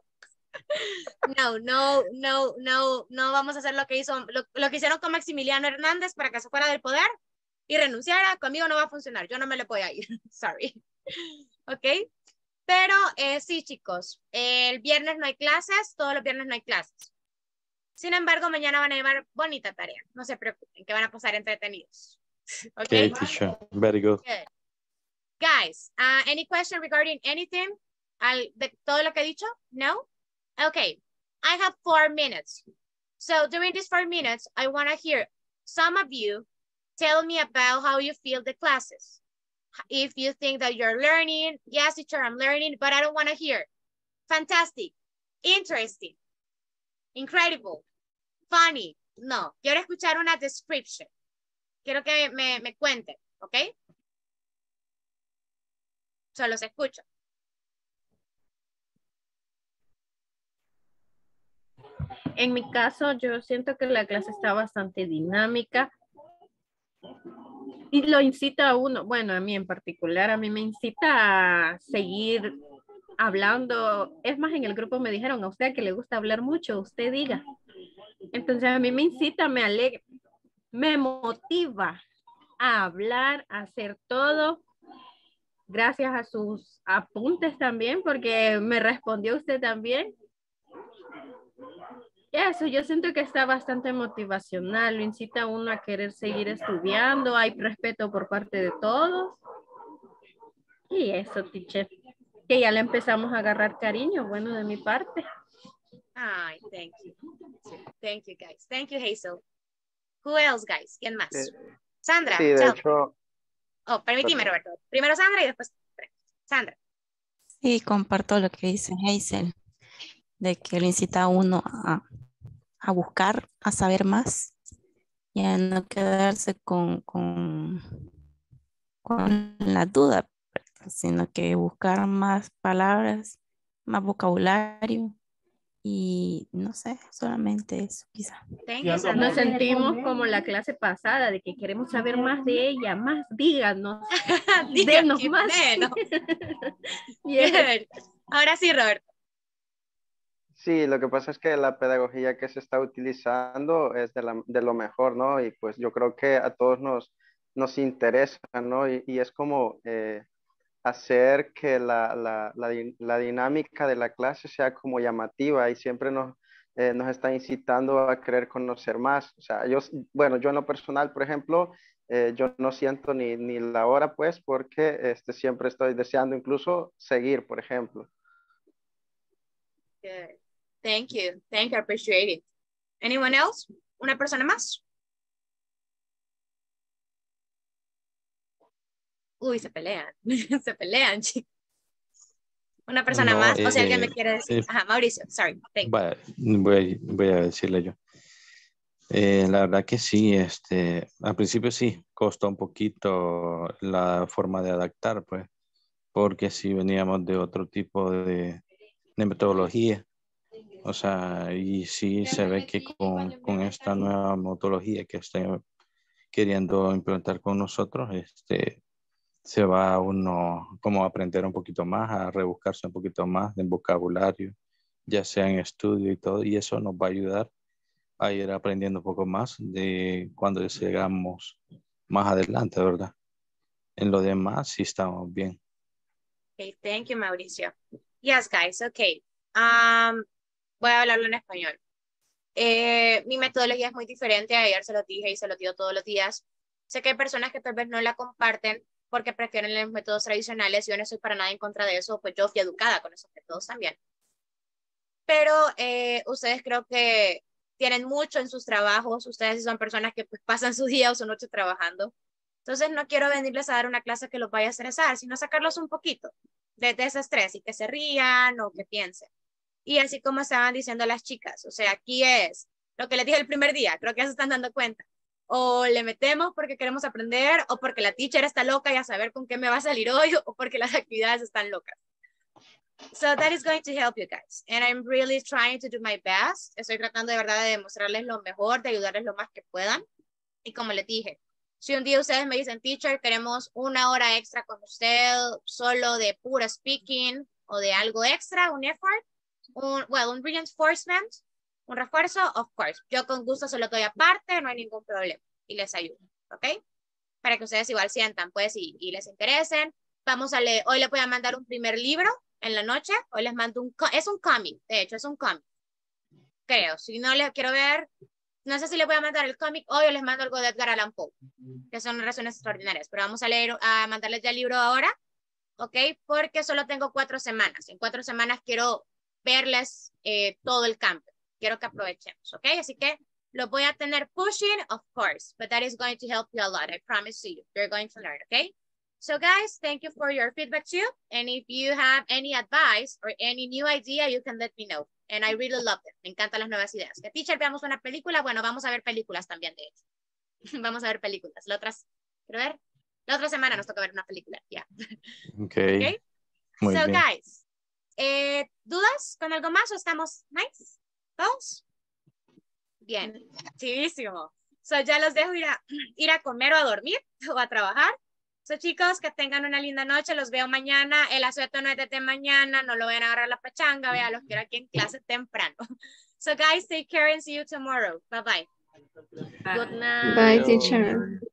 No, no, no, no, no vamos a hacer lo que hizo, lo, lo que hicieron con Maximiliano Hernández para que se fuera del poder y renunciara, conmigo no va a funcionar, yo no me le voy a ir, sorry, ¿ok? Pero eh, sí, chicos, el viernes no hay clases, todos los viernes no hay clases. Sin embargo, mañana van a llevar bonita tarea, no se preocupen, que van a pasar entretenidos, ¿ok? Okay, teacher. Very good. Good. Guys, uh, any question regarding anything? al, de todo lo que he dicho? No? Okay, I have four minutes. So during these four minutes, I want to hear some of you tell me about how you feel the classes. If you think that you're learning, yes, teacher, I'm learning, but I don't want to hear. Fantastic, interesting, incredible, funny. No, quiero escuchar una description. Quiero que me, me cuenten, ¿ok? Solo se escucha. En mi caso, yo siento que la clase está bastante dinámica y lo incita a uno, bueno, a mí en particular, a mí me incita a seguir hablando. Es más, en el grupo me dijeron, a usted que le gusta hablar mucho, usted diga. Entonces a mí me incita, me alegra, me motiva a hablar, a hacer todo. Gracias a sus apuntes también, porque me respondió usted también. Eso, yo siento que está bastante motivacional, lo incita a uno a querer seguir estudiando, hay respeto por parte de todos. Y eso, teacher, que ya le empezamos a agarrar cariño, bueno, de mi parte. Ay, thank you. Thank you, guys. Thank you, Hazel. Who else, guys? ¿Quién más? Eh, Sandra. Sí, de tell. hecho, Oh, permíteme, perdón. Roberto. Primero Sandra y después Sandra. Sí, comparto lo que dice Hazel, de que lo incita a uno a, a buscar, a saber más y a no quedarse con, con, con la duda, sino que buscar más palabras, más vocabulario y no sé, solamente eso quizá. Thank you, Sandra. Nos sentimos como la clase pasada, de que queremos saber más de ella, más, díganos, denos Díganos, más. denos. Yes. Good. Ahora sí, Roberto. sí, lo que pasa es que la pedagogía que se está utilizando es de, la- de lo mejor, ¿no? Y pues yo creo que a todos nos, nos interesa, ¿no? Y, y es como eh, hacer que la, la, la, di- la dinámica de la clase sea como llamativa y siempre nos, eh, nos está incitando a querer conocer más. O sea, yo, bueno, yo en lo personal, por ejemplo, eh, yo no siento ni, ni la hora, pues, porque este, siempre estoy deseando incluso seguir, por ejemplo. Good. Thank you. Thank you. I appreciate it. Anyone else? ¿Una persona más? Uy, se pelean. Se pelean, chicos. Una persona No, más. O sea, alguien me eh, quiere decir. eh, Ajá, Mauricio. Sorry. Thank you. vaya, voy, voy a decirle yo. Eh, la verdad que sí, este, al principio sí, costó un poquito la forma de adaptar, pues, porque sí veníamos de otro tipo de, de metodología. O sea, y sí se ve que con, con esta nueva metodología que estoy queriendo implementar con nosotros, este, se va uno como a aprender un poquito más, a rebuscarse un poquito más en vocabulario, ya sea en estudio y todo, y eso nos va a ayudar a ir aprendiendo un poco más de cuando llegamos más adelante, ¿verdad? En lo demás sí estamos bien. Okay, thank you, Mauricio. Yes, guys, okay. Um, voy a hablarlo en español. Eh, mi metodología es muy diferente. Ayer se lo dije y se lo digo todos los días. Sé que hay personas que tal vez no la comparten porque prefieren los métodos tradicionales. Yo no estoy para nada en contra de eso, pues yo fui educada con esos métodos también. Pero eh, ustedes creo que tienen mucho en sus trabajos. Ustedes son personas que pues, pasan su día o su noche trabajando. Entonces no quiero venirles a dar una clase que los vaya a estresar, sino sacarlos un poquito de, de ese estrés y que se rían o que piensen. Y así como estaban diciendo las chicas, o sea, aquí es lo que les dije el primer día, creo que ya se están dando cuenta. O le metemos porque queremos aprender, o porque la teacher está loca y a saber con qué me va a salir hoy, o porque las actividades están locas. So that is going to help you guys. And I'm really trying to do my best. Estoy tratando de verdad de demostrarles lo mejor, de ayudarles lo más que puedan. Y como les dije, si un día ustedes me dicen, teacher, queremos una hora extra con usted, solo de pura speaking, o de algo extra, un effort, un, well, un reinforcement, un refuerzo, of course. Yo con gusto se lo doy aparte, no hay ningún problema. Y les ayudo, ¿ok? Para que ustedes igual sientan, pues, y, y les interesen. Vamos a leer, hoy les voy a mandar un primer libro en la noche. Hoy les mando un, es un cómic, de hecho, es un cómic. Creo, si no les quiero ver, no sé si les voy a mandar el cómic hoy o les mando algo de Edgar Allan Poe, que son razones extraordinarias. Pero vamos a leer, a mandarles ya el libro ahora. ¿ok? Porque solo tengo cuatro semanas. En cuatro semanas quiero verles eh, todo el cambio. Quiero que aprovechemos, ¿ok? Así que lo voy a tener pushing, of course, but that is going to help you a lot. I promise you, you're going to learn, ¿ok? So guys, thank you for your feedback too. And if you have any advice or any new idea, you can let me know. And I really love them. Me encantan las nuevas ideas. Que teacher, veamos una película. Bueno, vamos a ver películas también, de hecho. Vamos a ver películas. La otra, quiero ver. La otra semana nos toca ver una película. Ya. Yeah. Okay. Okay. Muy so bien. guys, eh, ¿dudas con algo más o estamos nice? ¿Todos? Bien. Chidísimo. So ya los dejo ir a, ir a comer o a dormir o a trabajar. So, chicos, que tengan una linda noche. Los veo mañana. El asueto no es desde mañana. No lo vayan a agarrar la pachanga. Vea, los quiero aquí en clase temprano. So, guys, take care and see you tomorrow. Bye-bye. Good night. Bye, teacher.